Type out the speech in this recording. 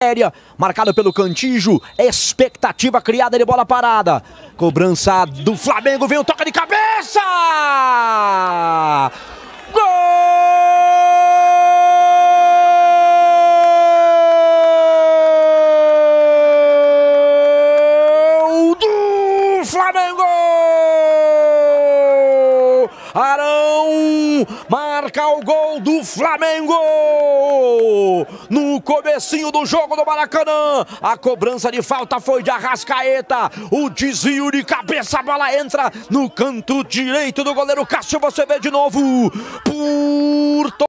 Marcado pelo Cantijo, expectativa criada de bola parada. Cobrança do Flamengo, vem o toque de cabeça! Gol do Flamengo! Arão marca o gol do Flamengo no comecinho do jogo do Maracanã. A cobrança de falta foi de Arrascaeta, o desvio de cabeça, a bola entra no canto direito do goleiro Cássio. Você vê de novo por